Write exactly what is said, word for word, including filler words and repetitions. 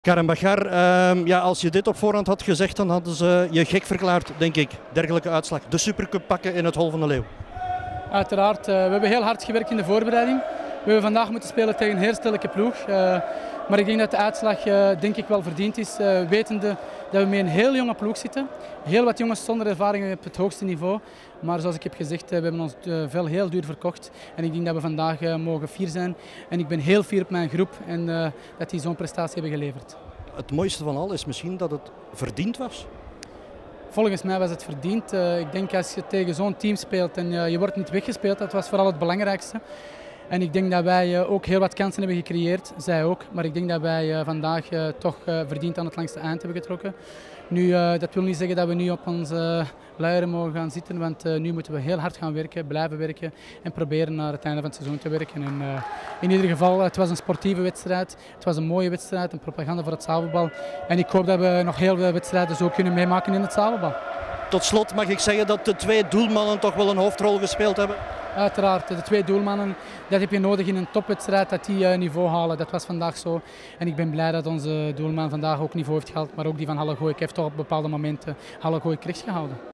Karim Baghar, uh, ja, als je dit op voorhand had gezegd, dan hadden ze je gek verklaard, denk ik. Dergelijke uitslag. De Supercup pakken in het Hol van de Leeuw. Uiteraard. Uh, we hebben heel hard gewerkt in de voorbereiding. We hebben vandaag moeten spelen tegen een heel sterke ploeg. Uh, maar ik denk dat de uitslag uh, denk ik wel verdiend is. Uh, wetende dat we met een heel jonge ploeg zitten. Heel wat jongens zonder ervaring op het hoogste niveau. Maar zoals ik heb gezegd, uh, we hebben ons uh, vel heel duur verkocht. En ik denk dat we vandaag uh, mogen fier zijn. En ik ben heel fier op mijn groep en uh, dat die zo'n prestatie hebben geleverd. Het mooiste van al is misschien dat het verdiend was. Volgens mij was het verdiend. Uh, ik denk als je tegen zo'n team speelt en uh, je wordt niet weggespeeld, dat was vooral het belangrijkste. En ik denk dat wij uh, ook heel wat kansen hebben gecreëerd, zij ook. Maar ik denk dat wij uh, vandaag uh, toch uh, verdiend aan het langste eind hebben getrokken. Nu, uh, dat wil niet zeggen dat we nu op onze luieren mogen gaan zitten, want uh, nu moeten we heel hard gaan werken, blijven werken en proberen naar het einde van het seizoen te werken. En, uh, in ieder geval, het was een sportieve wedstrijd, het was een mooie wedstrijd, een propaganda voor het zaalvoetbal. En ik hoop dat we nog heel veel wedstrijden zo kunnen meemaken in het zaalvoetbal. Tot slot mag ik zeggen dat de twee doelmannen toch wel een hoofdrol gespeeld hebben? Uiteraard, de twee doelmannen, dat heb je nodig in een topwedstrijd, dat die uh, niveau halen. Dat was vandaag zo. En ik ben blij dat onze doelman vandaag ook niveau heeft gehaald, maar ook die van Hallegooi heeft toch op bepaalde momenten Hallegooi rechts gehouden.